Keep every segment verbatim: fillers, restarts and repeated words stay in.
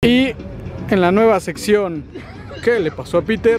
Y en la nueva sección, ¿qué le pasó a Peter?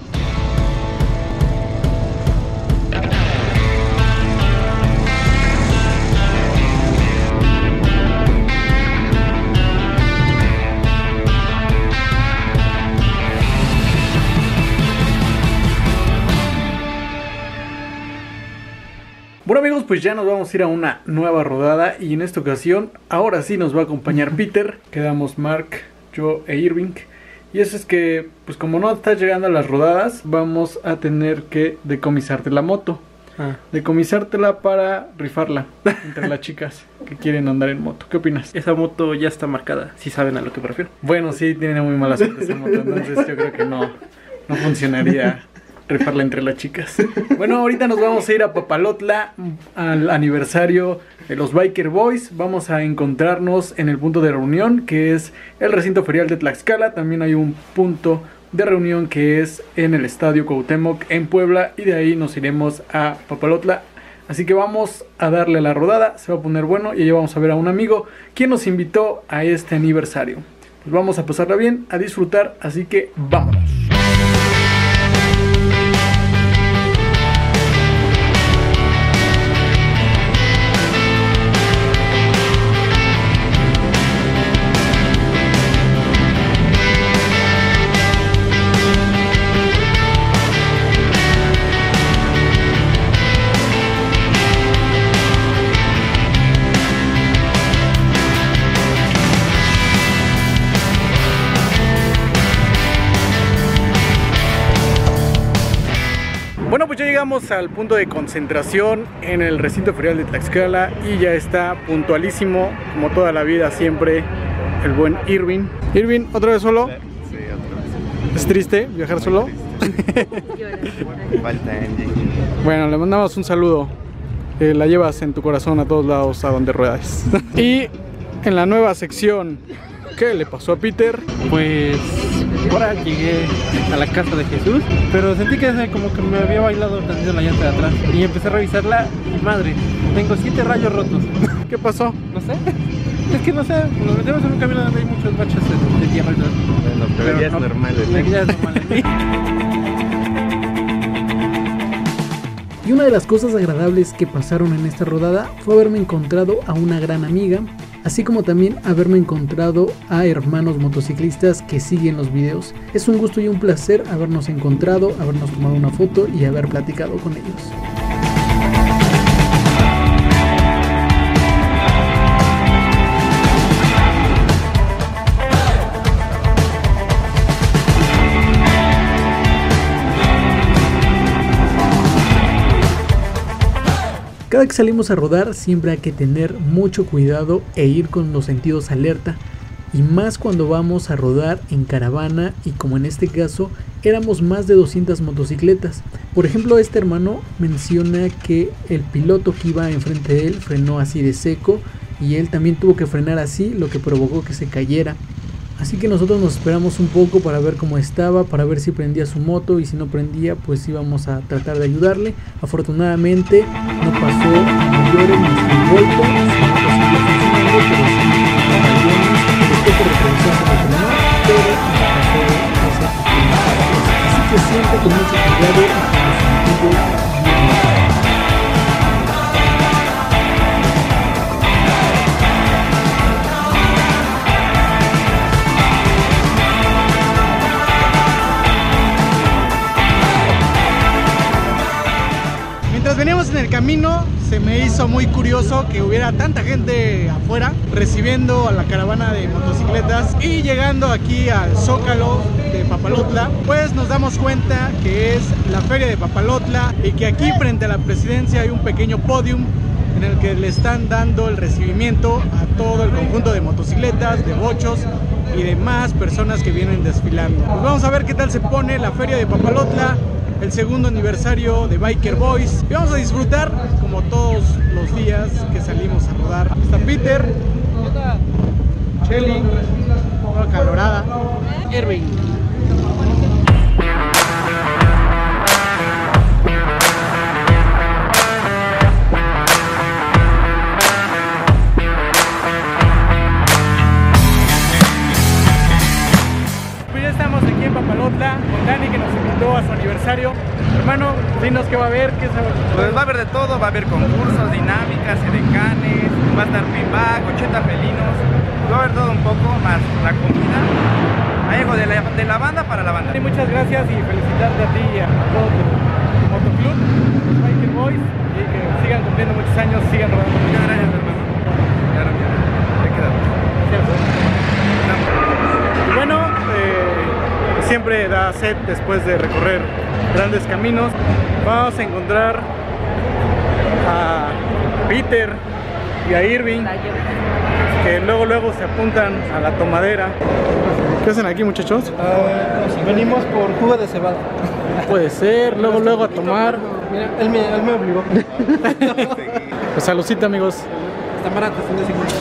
Bueno amigos, pues ya nos vamos a ir a una nueva rodada y en esta ocasión, ahora sí nos va a acompañar Peter. Quedamos Mark, yo e Irving. Y eso es que, pues como no estás llegando a las rodadas, vamos a tener que decomisarte la moto. Ah. Decomisártela para rifarla entre las chicas que quieren andar en moto. ¿Qué opinas? Esa moto ya está marcada, si saben a lo que prefiero. Bueno, sí, tiene muy mala suerte esa moto, entonces yo creo que no, no funcionaría rifarla entre las chicas. Bueno, ahorita nos vamos a ir a Papalotla al aniversario de los Biker Boys. Vamos a encontrarnos en el punto de reunión que es el recinto ferial de Tlaxcala. También hay un punto de reunión que es en el estadio Cuauhtémoc en Puebla, y de ahí nos iremos a Papalotla. Así que vamos a darle la rodada, se va a poner bueno y allá vamos a ver a un amigo quien nos invitó a este aniversario. Pues vamos a pasarla bien, a disfrutar, así que vámonos. Bueno, pues ya llegamos al punto de concentración en el recinto ferial de Tlaxcala y ya está puntualísimo, como toda la vida siempre, el buen Irving. Irving, ¿otra vez solo? Sí, otra vez. ¿Es triste viajar solo? Falta Angie. Bueno, le mandamos un saludo. Eh, la llevas en tu corazón a todos lados a donde ruedas. Y en la nueva sección, ¿qué le pasó a Peter? Pues ahora llegué a la casa de Jesús, pero sentí que como que me había bailado tantito la llanta de atrás y empecé a revisarla y madre, tengo siete rayos rotos. ¿Qué pasó? No sé, es que no sé, nos metemos en un camino donde hay muchos baches de, de tierra y todo. Bueno, pero, pero ya no, es normal, ¿eh? Ya es normal, ¿eh? Y una de las cosas agradables que pasaron en esta rodada fue haberme encontrado a una gran amiga, así como también haberme encontrado a hermanos motociclistas que siguen los videos. Es un gusto y un placer habernos encontrado, habernos tomado una foto y haber platicado con ellos. Cada que salimos a rodar siempre hay que tener mucho cuidado e ir con los sentidos alerta, y más cuando vamos a rodar en caravana y como en este caso éramos más de doscientas motocicletas. Por ejemplo, este hermano menciona que el piloto que iba enfrente de él frenó así de seco y él también tuvo que frenar así, lo que provocó que se cayera. Así que nosotros nos esperamos un poco para ver cómo estaba, para ver si prendía su moto, y si no prendía pues íbamos a tratar de ayudarle. Afortunadamente no pasó a mayores ni sin golpe, su moto siguió funcionando, pero sí a mayores, después de reproducción se frenó, pero no pasó a ese pequeño partes. Así que siempre con mucho cuidado y con los sentidos bien marcados. Veníamos en el camino, se me hizo muy curioso que hubiera tanta gente afuera recibiendo a la caravana de motocicletas, y llegando aquí al Zócalo de Papalotla pues nos damos cuenta que es la feria de Papalotla y que aquí frente a la presidencia hay un pequeño podium en el que le están dando el recibimiento a todo el conjunto de motocicletas, de bochos y demás personas que vienen desfilando. Pues vamos a ver qué tal se pone la feria de Papalotla, el segundo aniversario de Biker Boys, y vamos a disfrutar como todos los días que salimos a rodar. Está Peter, Shelly, toda calorada, Irving. Papalotla con Dani, que nos invitó a su aniversario. Hermano, dinos qué va a haber, qué sabes. Pues va a haber de todo, va a haber concursos, dinámicas, edecanes, va a estar pimback, ochenta felinos, va a haber todo un poco, más la comida. Hay algo de la, de la banda para la banda. Y muchas gracias y felicitarte a ti y a todo tu, tu motoclub, los Biker Boys, y que sigan cumpliendo muchos años, sigan rodando. Muchas gracias, hermano. Claro, claro. Ya quedamos. Y bueno, eh, siempre da sed después de recorrer grandes caminos. Vamos a encontrar a Peter y a Irving, que luego luego se apuntan a la tomadera. ¿Qué hacen aquí, muchachos? Uh, venimos por jugo de cebada. Puede ser, luego luego a tomar. Mira, él me, él me obligó. Pues saludcita, amigos. Está barato, son de cincuenta.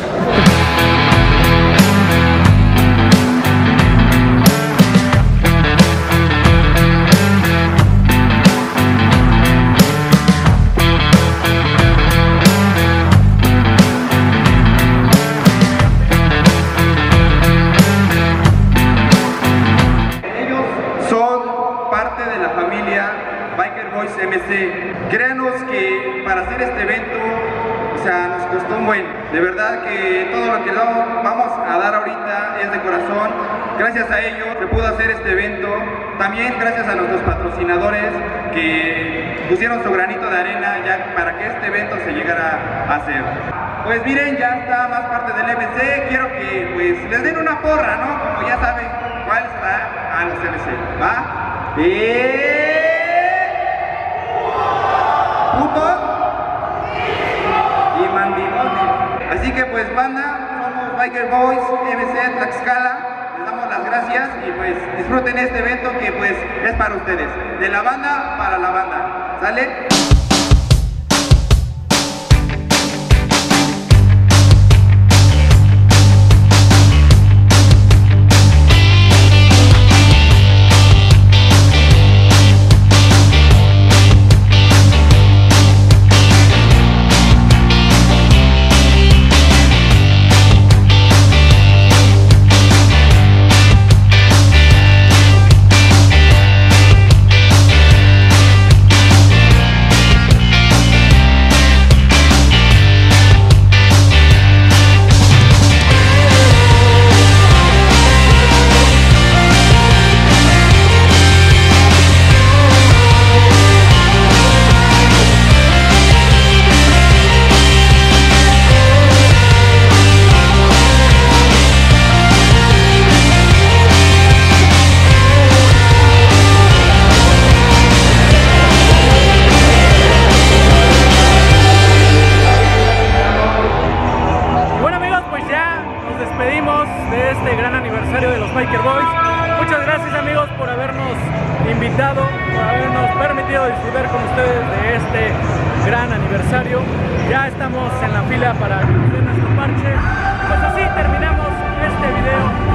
M C. Créanos que para hacer este evento, o sea, nos costó un buen. De verdad que todo lo que vamos a dar ahorita es de corazón. Gracias a ellos se pudo hacer este evento. También gracias a nuestros patrocinadores que pusieron su granito de arena ya para que este evento se llegara a hacer. Pues miren, ya está más parte del M C. Quiero que pues les den una porra, ¿no? Como ya saben cuál será a los M C, ¿va? ¡Eh! Putos y mandilones. Así que pues banda, somos Biker Boys M C Tlaxcala, les damos las gracias y pues disfruten este evento que pues es para ustedes, de la banda para la banda, ¿sale? Invitado, por habernos permitido disfrutar con ustedes de este gran aniversario. Ya estamos en la fila para conocer nuestro parche. Pues así terminamos este video.